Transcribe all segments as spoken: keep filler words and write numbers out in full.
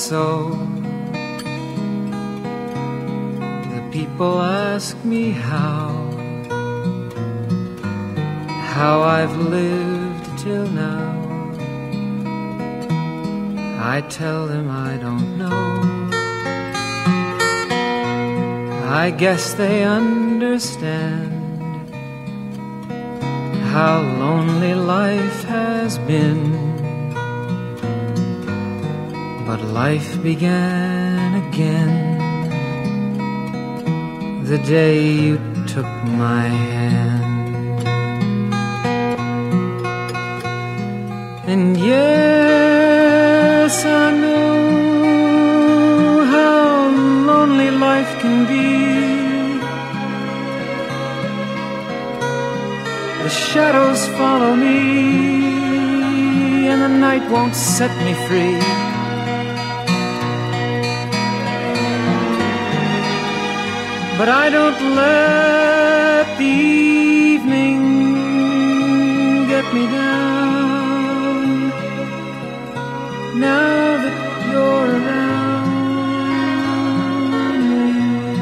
so. The people ask me how, how I've lived till now. I tell them I don't know. I guess they understand how lonely life has been. But life began again the day you took my hand. And yes, I know how lonely life can be. The shadows follow me, and the night won't set me free. But I don't let the evening get me down. Now that you're around me.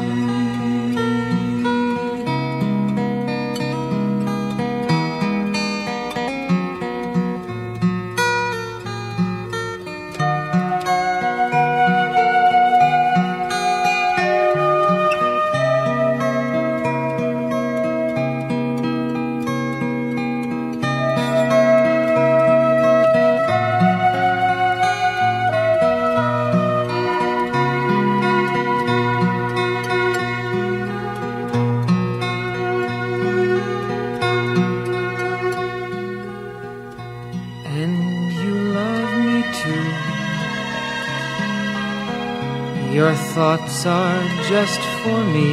Your thoughts are just for me.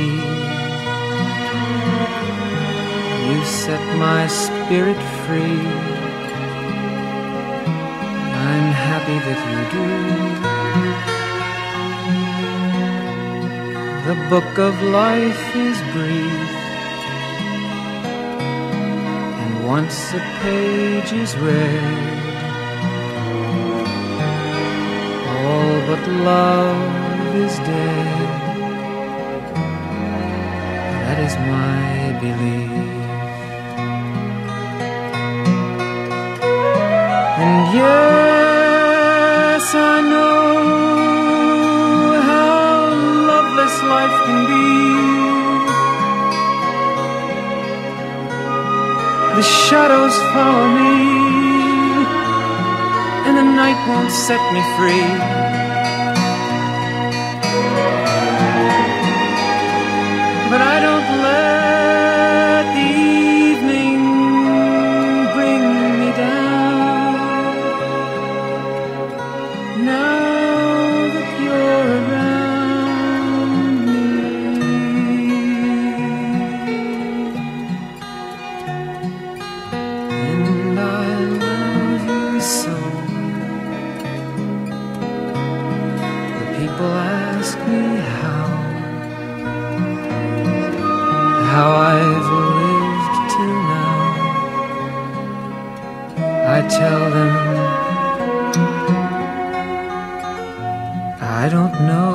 You set my spirit free. I'm happy that you do. The book of life is brief, and once a page is read, all but love is dead. That is my belief. And yes, I know how loveless life can be. The shadows follow me, and the night won't set me free. But I don't let the evening bring me down. Now that you're around me. And I love you so. The people ask me how, how I've lived till now. I tell them I don't know.